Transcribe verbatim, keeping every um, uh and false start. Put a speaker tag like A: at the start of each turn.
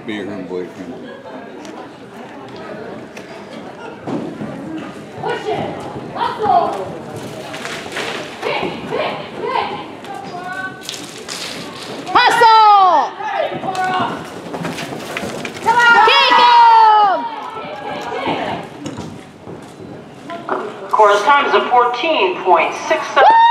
A: be her boyfriend.
B: Push it! Hustle! Hit! Hit! Hit!
C: Hustle!
B: Come on!
C: Kick him!
D: Correspondence of fourteen point six seven.